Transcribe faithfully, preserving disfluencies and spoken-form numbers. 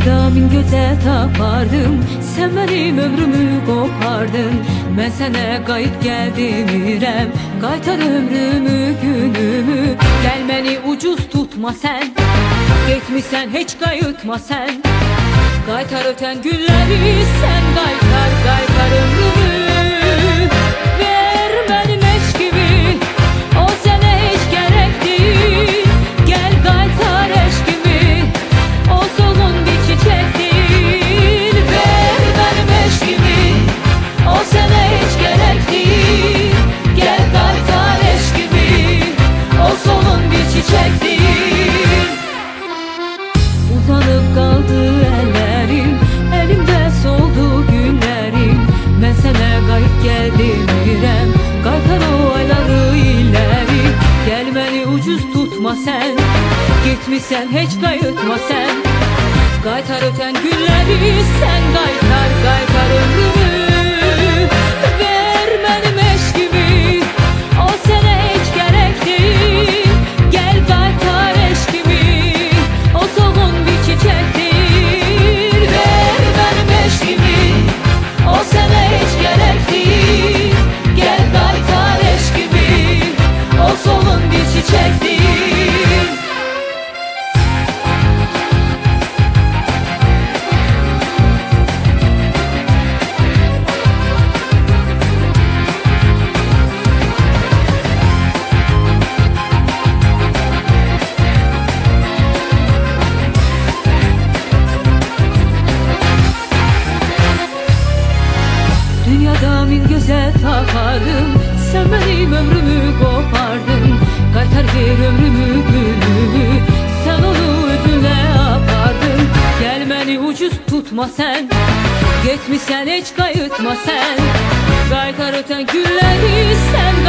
Dünyada min göze tapardım, sen benim ömrümü kopardın. Ben sana kayıp geldim İrem, kaytar ömrümü günümü. Gelmeni ucuz tutma sen, gitmişsen hiç kayıtma sen. Kaytar öten günleri sen, kaytar kaytar ömrümü. Vermedim eşkimi, o sana hiç gerek değil. Gel kaytar eşkimi, o solun bir çiçek değil. Vermedim eşkimi, o sana hiç gerek değil. Gel kaytar eşkimi, o solun bir çiçek değil. Uzanıp kaldı ellerim, elimde soldu günlerim. Ben sana kayıp geldim İrem, kaytar o ayları ileri. Gelmeni ucuz tutma sen, gitmişsen hiç kayıtma sen. Kaytar öten günleri sen, kaytar kaytar ömrümü. Vermedim eşkimi, o sana hiç gerek değil. Gel kaytar eşkimi, o solun bir çiçek değil. Vermedim eşkimi, o sana hiç gerek değil. Gel kaytar eşkimi, o solun bir çiçek değil. Dünyada min göze takardım, sen benim ömrümü kopardın. Kaytar bir ömrümü günümü, sen onu özüne apardın. Gelmeni ucuz tutma sen, gitmişsen hiç kayıtma sen. Kaytar öten günleri sen,